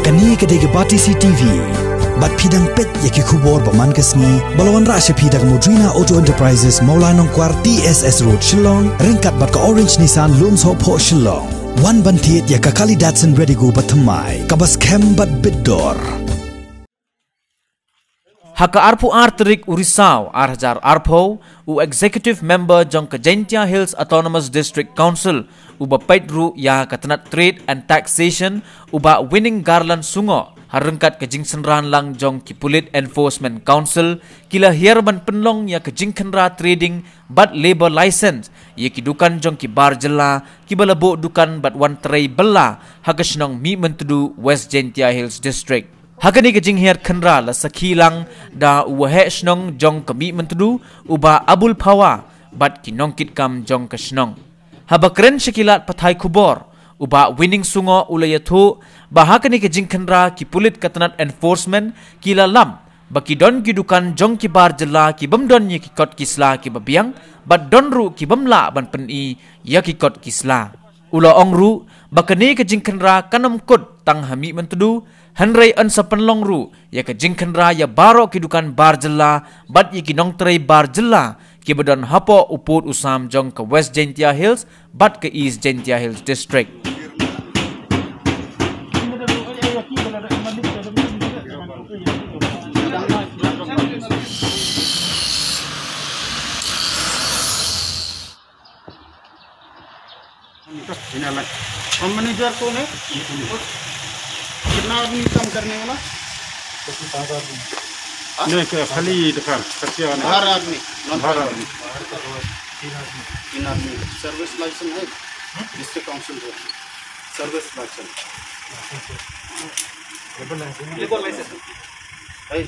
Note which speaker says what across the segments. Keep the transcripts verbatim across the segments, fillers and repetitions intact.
Speaker 1: Kani kadege bati C T V. Bat pidang pet yaki kubor baman kesni balawan rasya pidang Modrina Auto Enterprises Maulanong Kwar T S S Road Shillong ringkat bat ka Orange Nissan Lums Hop Ho Shillong wan bantiet yaka kali Datsun ready go batamai kabas kem bat biddor
Speaker 2: Haka arpu arterik urisau arhajar arpo u executive member jong Kajentia Hills Autonomous District Council uba paidru ya katanat trade and taxation uba winning garland sungo harengkat kejing senran lang jong Kipulit Enforcement Council kila hierban penlong ya kejing kenra trading bat labor license ya kidukan jong kibar jela kibalabo dukan bat wan tray bela hagasnong mi mentudu West Jentia Hills District. Hakani kejing hiat kenra la sakilang da uwahe snong jong kami mentudu uba abul pawa bat kinongkit kam jong kasnong. Habakren syakilat pathai kubor uba winning sungo ulayatu bahakani kejing kenra Kipulit katanat enforcement kila lam baki don kidukan jong kibar jela kibamdon ye kikot kisla kibabiang bat donru kibamla ban peni ya kikot kisla. Ula ongru bakani kejing kenra kanam kut tang hami mentudu Henry ansa penlongru ya kejing kenra ya baro kidukan bar jela bat ye kinong tray bar jela kibadon hapo uput usam jong ke West Jentia Hills bat ke East Jentia Hills District.
Speaker 3: हम manager कौन है? कितना आदमी काम करने वाला? नहीं खाली दुकान कच्चे हर आदमी हर आदमी तीन आदमी सर्विस लाइसेंस है डिस्ट्रिक्ट काउंसिल है सर्विस लाइसेंस लेबर लाइसेंस है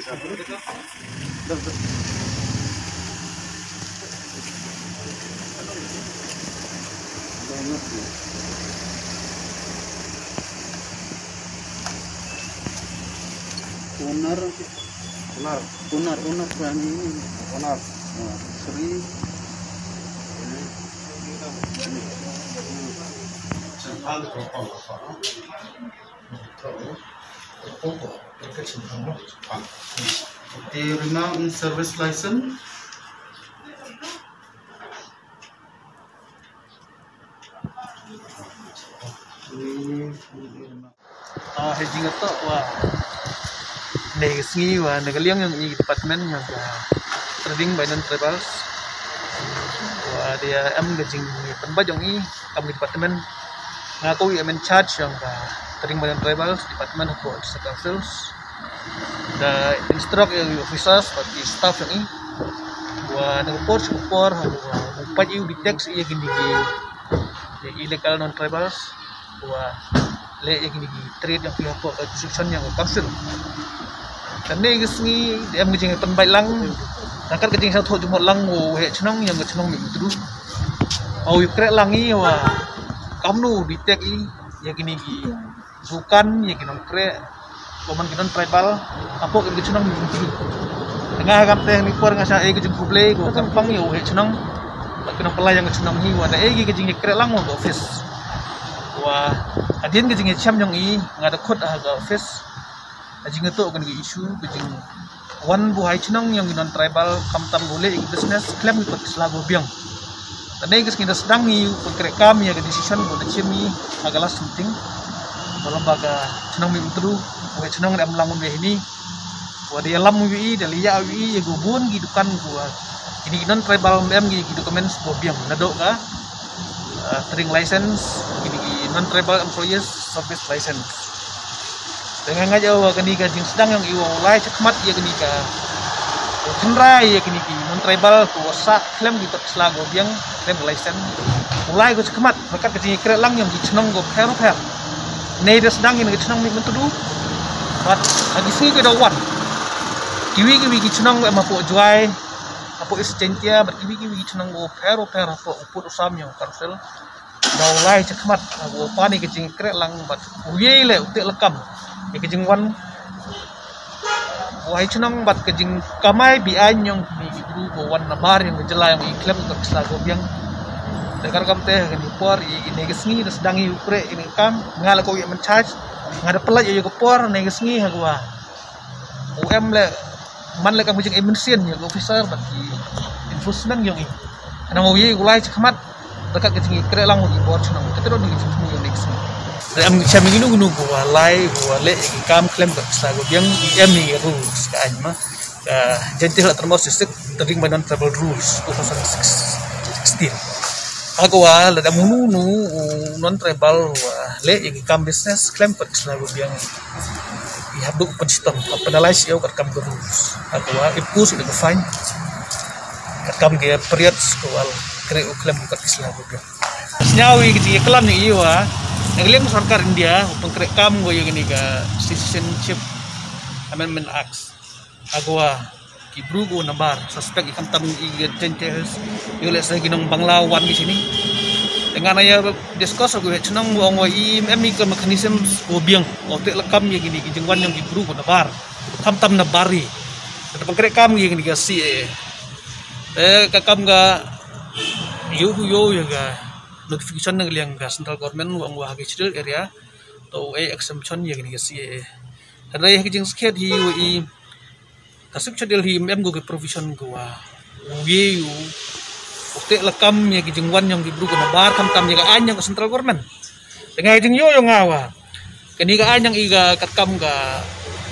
Speaker 3: Owner, owner, owner, owner, kami ini, owner, Sri, terima service license. Ah, hedging itu wah. Negasi wa negaliang yang i department yang trading by non tribals wa dia am gajing tempat yang i kami department ngaku i am in charge yang trading by non tribals department of councils the instruct officers bagi staff yang i wa nagpor support wa upad i detect i gindi illegal non tribals wa le i gindi trade yang pihak section yang council. Dan ni kesini dia mengejeng tempat lang, nakar kejeng satu jumlah lang wo he cenong yang cenong ni itu. Au ikrek langi wa kamnu ditek i ya gini gi bukan ya gini krek koman kinon tribal apa ke cenong ni itu. Tengah kam teh ni por ngasa e kejeng kuble go kampang yo he cenong kinon pelai yang cenong hi wa da e gi kejeng krek lang wo office. Wa adien kejeng cham yang i ngada khot aga office. Ajing itu kan isu kejing wan buhai cenong yang non tribal kamtam boleh ikut business klaim ikut selagu biang. Tadi kes kita sedang ni pengkerek kami ada decision boleh cemi agalah something. Dalam baga cenong mi utru, buhai cenong ada melangun be ini. Buat dia lam wi dari ya wi ya gubun gidukan buat. Ini non tribal M gi dokumen sebuah biang. Nadok ka trading license ini non tribal employees service license. Dengan ngaja wa kani ka jing sedang yang iwa ulai cekmat ya kani ka kenrai ya kani ki non tribal ko sa klaim di selago biang klaim license ulai ko cekmat maka ka jing krek lang yang di cenong go per per nei des sedang yang cenong mi mentudu bat lagi sini ke dawan kiwi kiwi ki cenong ma po juai apo is Jentia bat kiwi kiwi ki cenong go per per apo uput usam yang karsel daulai cekmat go pani ke jing krek lang bat uye le utek lekam ya kejing wan wahai cenong bat kejing kamai bi anyong ni guru go wan nabar yang jela yang iklam untuk selago biang Dekar kam teh kan impor ini kesini sedang upre ini kam ngal ko yang mencharge ngada pelat yo kepor negas ngi hagwa U M le man le kamu jeng emensian yo officer bagi enforcement yo ngi ana mau ye ulai cekmat dekat ke tinggi kere lang ngi bor chunang ketero ngi chunang yo negas ngi am chami ginu gunu gua lai gua le kam claim ke sa go biang em ni rules ka anma gentil termos sistem terding by non travel rules two thousand sixteen aku wa la munu nu non travel le yang kam business claim per selalu biang i have do open system penalize eu kat kam rules aku wa ipus sudah fine kat kam ke period wal kre claim kat selalu biang senyawi gitu kelam ni iwa ngelem sarkar India pengkrek kam go yang ni ka citizenship amendment acts agwa ki brugo nabar suspek ikam tam i gentes yo le sa ginong banglawan di sini dengan aya discuss aku chenang wong i em ni ka mechanism go biang otek lekam ye gini ki jengwan yang ki brugo nabar kam tam nabari pengkrek kam ye gini ka si eh ka kam ga yo yo ya ga notification ng liang ga central government wang wa hagil area to a exemption yang ni si hadai haging sket hi i kasip chadil hi em go ke provision go wa ye yu ukte lekam ya gijengwan yang dibru na bar kam tam ya anyang central government dengan jing yo yo ngawa kani ga anyang iga katkam ga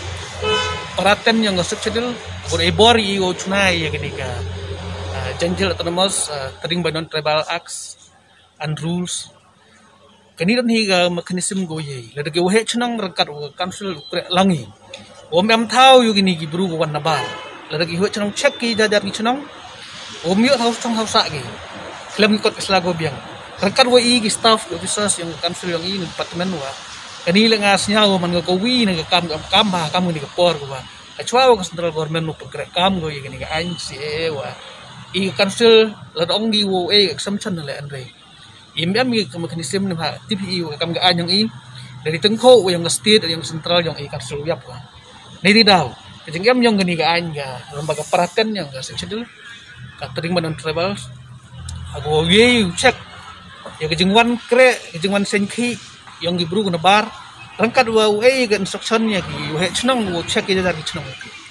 Speaker 3: paratem yang kasip chadil go e bori go chunai ya kani ga janjil autonomous tering by non tribal acts and rules kani dan higa mechanism go ye lada ge wahe chnang rakat council ukre langi om am thau yu gini gi bru wan nabar lada ge ho chnang check ki jajar gi chnang om yo thau chang thau sa ge klem kot isla go biang rakat wa i gi staff officers yang council yang ini department wa kani le ngas nyao man go wi na kam kam ba kam ni ke por go wa kachwa go central government no pekre kam go ye gini ga an si e wa i council lada ong gi wo e exemption le andre im em mi mechanism ni ha T P I kam ga anyang in dari tengko yang state yang central yang i karsul yap ka ni daw jeng em yang gani ga an ga lembaga perhatian yang ga section ka tering manon travel ago ye check ya jengwan kre jengwan senki yang gibru na bar rangkat wa e ga instruction ya gi he chnang wo check ya dari chnang